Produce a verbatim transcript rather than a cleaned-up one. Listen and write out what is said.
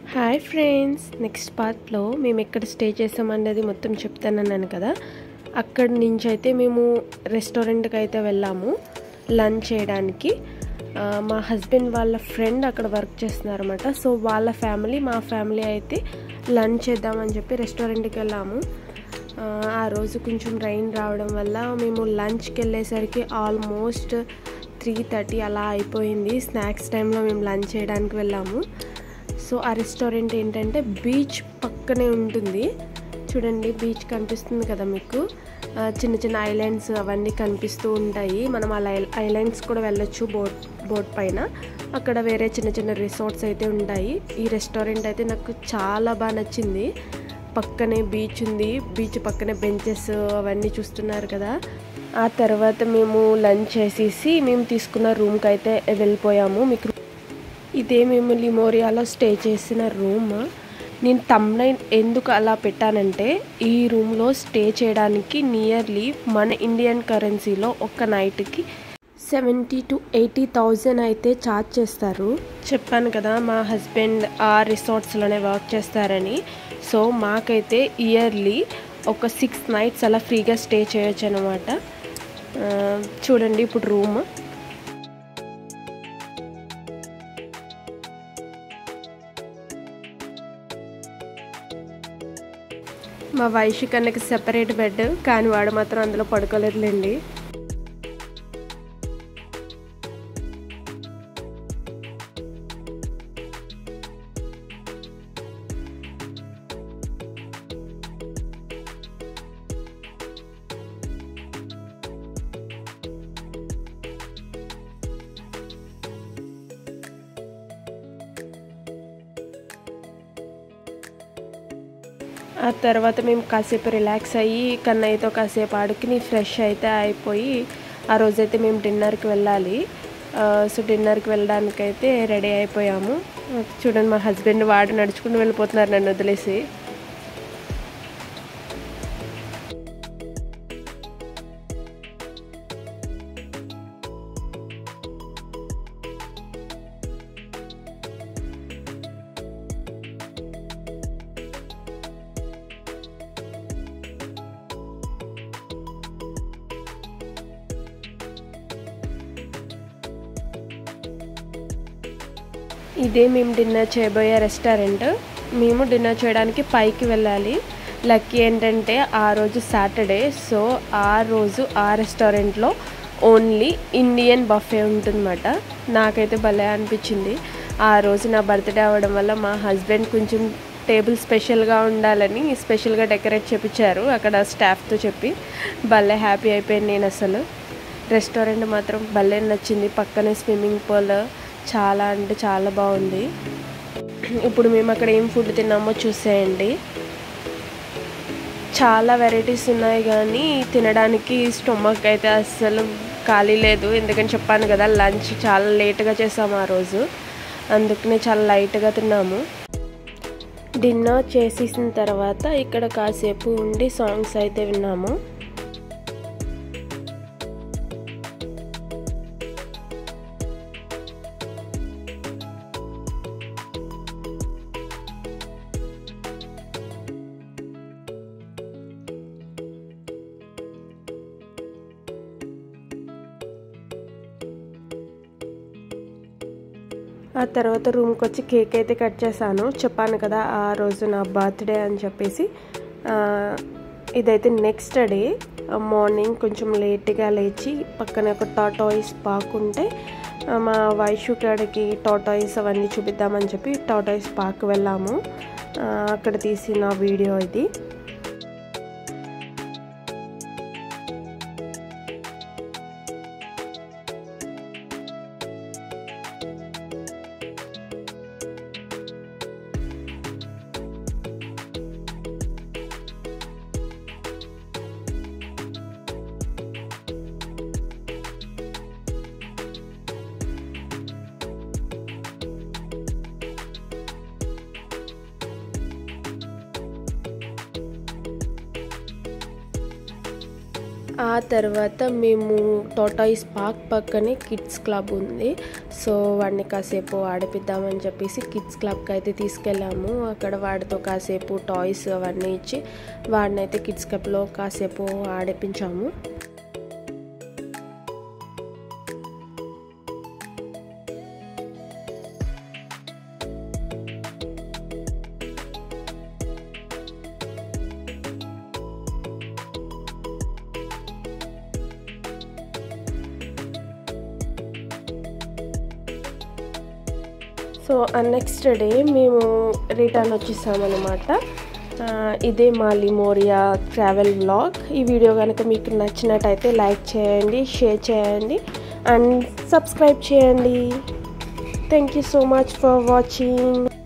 Hi friends, next పార్ట్లో మేము ఎక్కడ స్టే చేసామన్నది మొత్తం చెప్తానన్నాను కదా. అక్కడి నుంచి అయితే మేము రెస్టారెంట్కి అయితే వెళ్ళాము లంచ్ చేయడానికి. మా హస్బెండ్ వాళ్ళ ఫ్రెండ్ అక్కడ వర్క్ చేస్తున్నారు అన్నమాట. సో వాళ్ళ ఫ్యామిలీ మా ఫ్యామిలీ అయితే లంచ్ చేద్దామని చెప్పి రెస్టారెంట్కి వెళ్ళాము. ఆ రోజు కొంచెం రైన్ రావడం వల్ల మేము లంచ్కి వెళ్ళేసరికి ఆల్మోస్ట్ త్రీ థర్టీ అలా అయిపోయింది. స్నాక్స్ టైంలో మేము లంచ్ చేయడానికి వెళ్ళాము. సో ఆ రెస్టారెంట్ ఏంటంటే బీచ్ పక్కనే ఉంటుంది. చూడండి, బీచ్ కనిపిస్తుంది కదా మీకు. చిన్న చిన్న ఐలాండ్స్ అవన్నీ కనిపిస్తూ ఉంటాయి. మనం ఆ ఐలాండ్స్ కూడా వెళ్ళొచ్చు బోట్ బోట్ పైన. అక్కడ వేరే చిన్న చిన్న రిసార్ట్స్ అయితే ఉంటాయి. ఈ రెస్టారెంట్ అయితే నాకు చాలా బాగా నచ్చింది. పక్కనే బీచ్ ఉంది, బీచ్ పక్కనే బెంచెస్ అవన్నీ చూస్తున్నారు కదా. ఆ తర్వాత మేము లంచ్ చేసేసి మేము తీసుకున్న రూమ్కి అయితే వెళ్ళిపోయాము. మీకు ఇదే మేము లిమోరియాలో స్టే చేసిన రూమ్. నేను థంబ్నైల్ ఎందుకు అలా పెట్టానంటే, ఈ రూమ్లో స్టే చేయడానికి నియర్లీ మన ఇండియన్ కరెన్సీలో ఒక నైట్కి సెవెంటీ టు ఎయిటీ థౌజండ్ అయితే ఛార్జ్ చేస్తారు. చెప్పాను కదా మా హస్బెండ్ ఆ రిసార్ట్స్లోనే వర్క్ చేస్తారని. సో మాకైతే ఇయర్లీ ఒక సిక్స్ నైట్స్ అలా ఫ్రీగా స్టే చేయొచ్చు అనమాట. చూడండి ఇప్పుడు రూమ్. మా వైషు కన్నకి సెపరేట్ బెడ్, కానీ వాడు మాత్రం అందులో పడుకోలేదులేండి. ఆ తర్వాత మేము కాసేపు రిలాక్స్ అయ్యి కన్నయ్యతో కాసేపు ఆడుకుని ఫ్రెష్ అయితే అయిపోయి ఆ రోజైతే మేము డిన్నర్కి వెళ్ళాలి. సో డిన్నర్కి వెళ్ళడానికైతే రెడీ అయిపోయాము. చూడండి, మా హస్బెండ్ వాడు నడుచుకుంటూ వెళ్ళిపోతున్నారు నన్ను వదిలేసి. ఇదే మేము డిన్నర్ చేయబోయే రెస్టారెంట్. మేము డిన్నర్ చేయడానికి పైకి వెళ్ళాలి. లక్కీ ఏంటంటే ఆ రోజు సాటర్డే. సో ఆ రోజు ఆ రెస్టారెంట్లో ఓన్లీ ఇండియన్ బఫే ఉంటుందన్నమాట. నాకైతే భలే అనిపించింది. ఆ రోజు నా బర్త్డే అవ్వడం వల్ల మా హస్బెండ్ కొంచెం టేబుల్ స్పెషల్గా ఉండాలని స్పెషల్గా డెకరేట్ చేయించారు అక్కడ స్టాఫ్తో చెప్పి. భలే హ్యాపీ అయిపోయాను నేను అసలు. రెస్టారెంట్ మాత్రం భలే నచ్చింది. పక్కనే స్విమ్మింగ్ పూల్, చాలా అంటే చాలా బాగుంది. ఇప్పుడు మేము అక్కడ ఏం ఫుడ్ తిన్నామో చూసేయండి. చాలా వెరైటీస్ ఉన్నాయి, కానీ తినడానికి స్టొమక్ అయితే అస్సలు ఖాళీ లేదు. ఎందుకని చెప్పాను కదా, లంచ్ చాలా లేట్గా చేసాము ఆ రోజు, అందుకనే చాలా లైట్గా తిన్నాము. డిన్నర్ చేసేసిన తర్వాత ఇక్కడ కాసేపు ఉండి సాంగ్స్ అయితే విన్నాము. ఆ తర్వాత రూమ్కి వచ్చి కేక్ అయితే కట్ చేశాను. చెప్పాను కదా ఆ రోజు నా బర్త్డే అని చెప్పేసి. ఇదైతే నెక్స్ట్ డే మార్నింగ్ కొంచెం లేట్గా లేచి పక్కన ఒక టాటాయిస్ పార్క్ ఉంటే మా వైషు కాడికి టాటాయిస్ అవన్నీ చూపిద్దామని చెప్పి టాటాయిస్ పార్క్ వెళ్ళాము. అక్కడ తీసిన వీడియో ఇది. ఆ తర్వాత మేము టాటాయిస్ పార్క్ పక్కనే కిడ్స్ క్లబ్ ఉంది. సో సో వాడిని కాసేపు ఆడిపిద్దామని చెప్పేసి కిడ్స్ క్లబ్కి అయితే తీసుకెళ్ళాము. అక్కడ వాడితో కాసేపు టాయ్స్ అవన్నీ ఇచ్చి వాడిని అయితే కిడ్స్ క్లబ్లో కాసేపు ఆడిపించాము. సో నెక్స్ట్ డే మేము రిటర్న్ వచ్చేసామన్నమాట. ఇదే మా లిమోరియా ట్రావెల్ వ్లాగ్. ఈ వీడియో కనుక మీకు నచ్చినట్టయితే లైక్ చేయండి, షేర్ చేయండి అండ్ సబ్స్క్రైబ్ చేయండి. Thank you so much for watching.